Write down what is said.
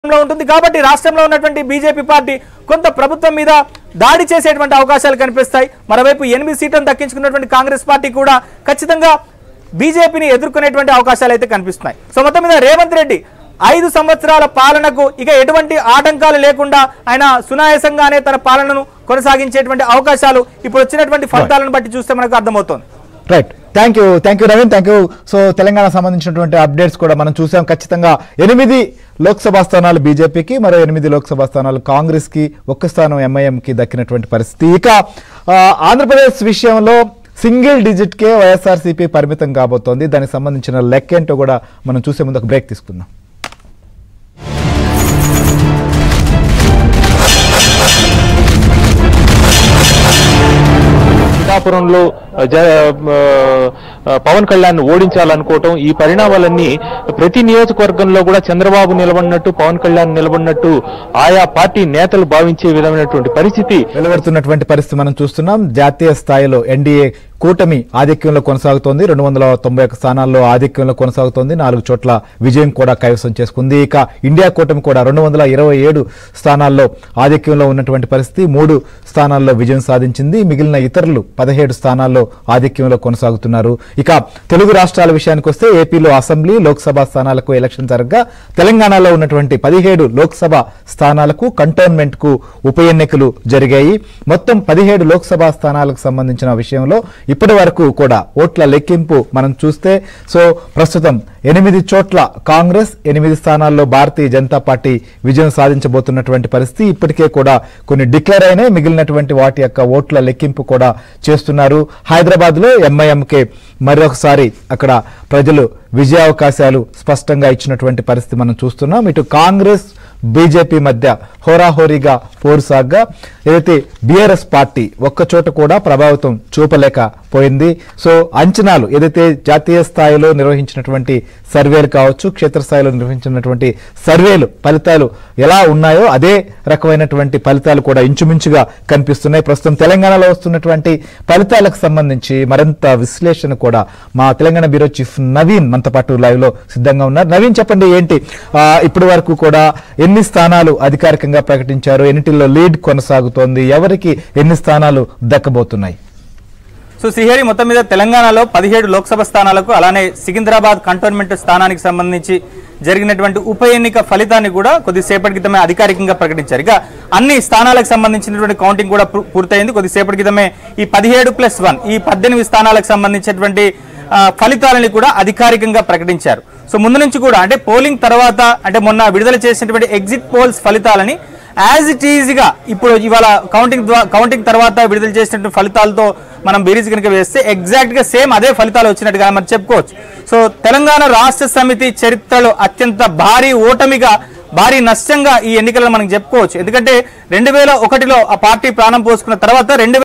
ఉంటుంది కాబట్టి రాష్ట్రంలో ఉన్నటువంటి బీజేపీ పార్టీ కొంత ప్రభుత్వం మీద దాడి చేసేటువంటి అవకాశాలు కనిపిస్తాయి. మరోవైపు 8 సీట్లను దక్కించుకున్నటువంటి కాంగ్రెస్ పార్టీ కూడా ఖచ్చితంగా బీజేపీని ఎదుర్కొనేటువంటి అవకాశాలు అయితే కనిపిస్తున్నాయి. సో మొత్తం మీద రేవంత్ రెడ్డి 5 సంవత్సరాల పాలనకు ఇక ఎటువంటి ఆటంకాలు లేకుండా ఆయన సునాయాసంగానే తన పాలనను కొనసాగించేటువంటి అవకాశాలు ఇప్పుడు వచ్చినటువంటి ఫలితాలను బట్టి చూస్తే మనకు అర్థమవుతోంది. Right, thank you Naveen, thank you. So Telangana సంబంధించినటువంటి అప్డేట్స్ కూడా మనం చూసాం. ఖచ్చితంగా 8 లోక్సభ స్థానాలు బీజేపీకి, మరో 8 లోక్సభ స్థానాలు కాంగ్రెస్ కి, 1 స్థానం ఎంఐఎంకి దక్కినటువంటి పరిస్థితి. ఇక ఆంధ్రప్రదేశ్ విషయంలో సింగిల్ డిజిట్ కే వైఎస్ఆర్సీపీ పరిమితం కాబోతోంది. దానికి సంబంధించిన లెక్కేంటో కూడా మనం చూసే ముందు ఒక బ్రేక్ తీసుకుందాం. పిఠాపురంలో పవన్ కళ్యాణ్ ఓడించాలనుకోవటం, ఈ పరిణామాలన్నీ ప్రతి నియోజకవర్గంలో కూడా చంద్రబాబు నిలబడినట్టు, పవన్ కళ్యాణ్ నిలబడినట్టు ఆయా పార్టీ నేతలు భావించే విధమైనటువంటి పరిస్థితి వెలువడుతున్నటువంటి పరిస్థితి మనం చూస్తున్నాం. జాతీయ స్థాయిలో ఎన్డీఏ కూటమి ఆధిక్యంలో కొనసాగుతోంది. 291 స్థానాల్లో ఆధిక్యంలో కొనసాగుతోంది. 4 చోట్ల విజయం కూడా కైవసం చేసుకుంది. ఇక ఇండియా కూటమి కూడా 227 స్థానాల్లో ఆధిక్యంలో ఉన్నటువంటి పరిస్థితి. 3 స్థానాల్లో విజయం సాధించింది. మిగిలిన ఇతరులు 17 స్థానాల్లో ఆధిక్యంలో కొనసాగుతున్నారు. ఇక తెలుగు రాష్ట్రాల విషయానికి వస్తే ఏపీలో అసెంబ్లీ, లోక్సభ స్థానాలకు ఎలక్షన్ జరగగా తెలంగాణలో ఉన్నటువంటి 17 లోక్సభ స్థానాలకు కంటోన్మెంట్ కు ఉప ఎన్నికలు జరిగాయి. మొత్తం 17 లోక్సభ స్థానాలకు సంబంధించిన విషయంలో ఇప్పటి వరకు కూడా ఓట్ల లెక్కింపు మనం చూస్తే సో ప్రస్తుతం 8 చోట్ల కాంగ్రెస్, 8 స్థానాల్లో భారతీయ జనతా పార్టీ విజయం సాధించబోతున్నటువంటి పరిస్థితి. ఇప్పటికే కూడా కొన్ని డిక్లేర్ అయినాయి. మిగిలినటువంటి వాటి యొక్క ఓట్ల లెక్కింపు కూడా చేస్తున్నారు. హైదరాబాద్ లో ఎంఐఎంకే మరొకసారి అక్కడ ప్రజలు విజయావకాశాలు స్పష్టంగా ఇచ్చినటువంటి పరిస్థితి మనం చూస్తున్నాం. ఇటు కాంగ్రెస్ బీజేపీ మధ్య హోరాహోరీగా పోరు సాగ్గా ఏదైతే బీఆర్ఎస్ పార్టీ ఒక్కచోట కూడా ప్రభావితం చూపలేకపోయింది. సో అంచనాలు ఏదైతే జాతీయ స్థాయిలో నిర్వహించినటువంటి సర్వేలు కావచ్చు, క్షేత్రస్థాయిలో నిర్వహించినటువంటి సర్వేలు ఫలితాలు ఎలా ఉన్నాయో అదే రకమైనటువంటి ఫలితాలు కూడా ఇంచుమించుగా కనిపిస్తున్నాయి. ప్రస్తుతం తెలంగాణలో వస్తున్నటువంటి ఫలితాలకు సంబంధించి మరింత విశ్లేషణ కూడా మా తెలంగాణ బ్యూరో చీఫ్ నవీన్ మనతో పాటు లైవ్ లో సిద్ధంగా ఉన్నారు. నవీన్, చెప్పండి, ఏంటి ఇప్పటి వరకు కూడా ఎన్ని స్థానాలు అధికారికంగా ప్రకటించారు, ఎన్నిటిలో లీడ్ కొనసాగుతోంది, ఎవరికి ఎన్ని స్థానాలు దక్కబోతున్నాయి? సో శ్రీహరి, మొత్తం మీద తెలంగాణలో 17 లోక్సభ స్థానాలకు, అలానే సికింద్రాబాద్ కంటోన్మెంట్ స్థానానికి సంబంధించి జరిగినటువంటి ఉప ఎన్నిక ఫలితాన్ని కూడా కొద్దిసేపటి క్రితమే అధికారికంగా ప్రకటించారు. ఇక అన్ని స్థానాలకు సంబంధించినటువంటి కౌంటింగ్ కూడా పూర్తయింది. కొద్దిసేపటి క్రితమే ఈ 17+1 ఈ 18 స్థానాలకు సంబంధించినటువంటి ఫలితాలని కూడా అధికారికంగా ప్రకటించారు. సో ముందు నుంచి కూడా అంటే పోలింగ్ తర్వాత అంటే మొన్న విడుదల చేసినటువంటి ఎగ్జిట్ పోల్స్ ఫలితాలని యాజ్ ఇట్ ఈజీగా ఇప్పుడు ఇవాళ కౌంటింగ్ తర్వాత విడుదల చేసినటువంటి ఫలితాలతో మనం బేరీజ్ కనుక వేస్తే ఎగ్జాక్ట్ గా సేమ్ అదే ఫలితాలు వచ్చినట్టుగా మనం చెప్పుకోవచ్చు. సో తెలంగాణ రాష్ట్ర సమితి చరిత్రలో అత్యంత భారీ ఓటమిగా, భారీ నష్టంగా ఈ ఎన్నికలను మనం చెప్పుకోవచ్చు. ఎందుకంటే 2001లో ఆ పార్టీ ప్రాణం పోసుకున్న తర్వాత